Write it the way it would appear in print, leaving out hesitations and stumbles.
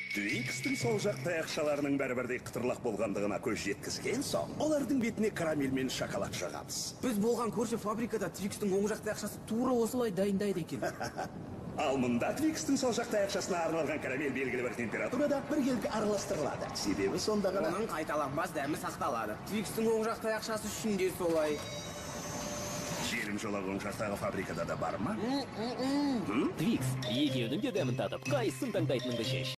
Твикстің сол жақ таяқшаларының бәрі-бірдей қытырлақ болғандығына көз жеткізген соң, олардың бетіне карамель мен шоколад жағамыз. Біз болған көрші фабрикада Твикстің оң жақ таяқшасы тура осылай дайындайды екен. Ал мұнда Твикстің сол жақ таяқшасына арналған карамель белгілі бір температурада біркелкі араластырылады. Себебі сонда ғана Оның қайталанбас дәмі сақталады. Твикстің оң жақ таяқшасы үшін де солай. Желім жолақ оң жақтағы фабрикада да бар ма? Твикс, екеуінің де дәмін татып, қайсысын таңдайтыныңды шеш.